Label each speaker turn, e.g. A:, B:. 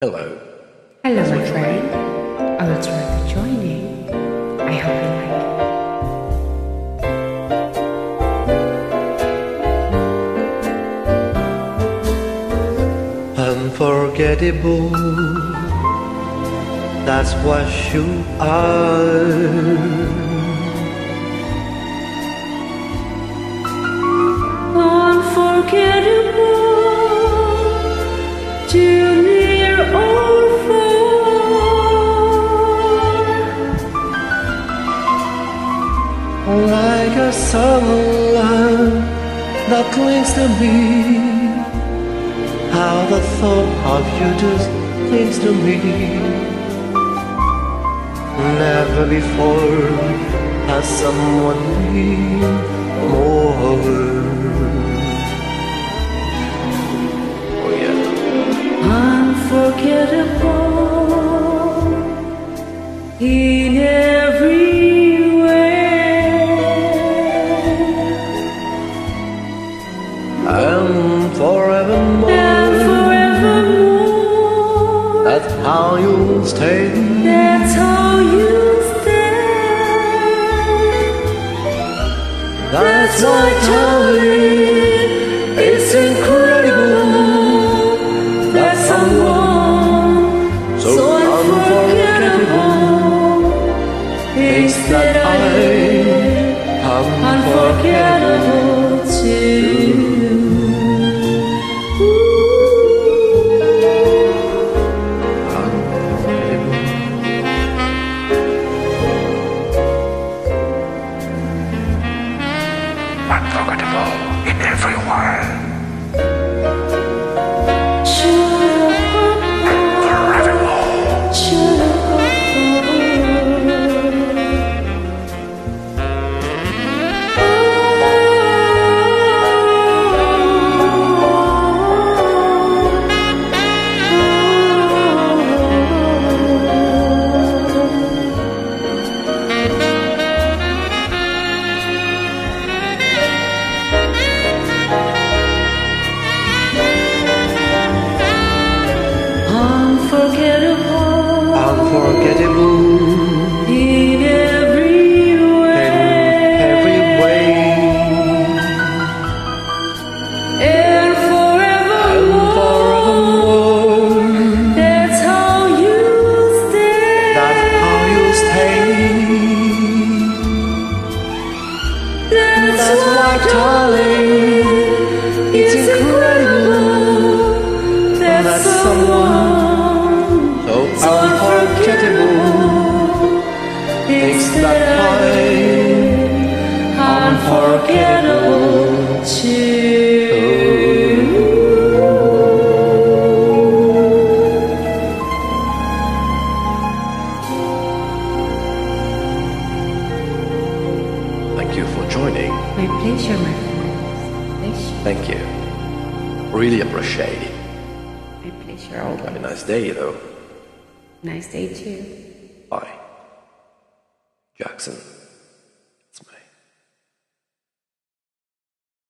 A: Hello.
B: Hello, my friend. I look forward to joining. I hope you like
A: it. Unforgettable, that's what you are.
B: unforgettable, too near or far,
A: like a sunlight that clings to me. How the thought of you just clings to me. Never before has someone been more.
B: unforgettable in every way,
A: And forevermore, that's how you'll stay.
B: that's how you stay.
A: That's why, darling, it's incredible that someone so unforgettable thinks that I'm unforgettable
B: too.
A: Unforgettable in every way. Unforgettable
B: In every
A: way,
B: and forevermore. That's how you stay.
A: That's how you stay.
B: That's
A: why, darling, it's incredible that someone so unforgettable thinks that I'm unforgettable
B: too.
A: Thank you for joining.
B: My pleasure, my friends. Pleasure.
A: Thank you. Really appreciate it.
B: My pleasure always.
A: Have a nice day, though.
B: Nice day too.
A: Bye. Jackson.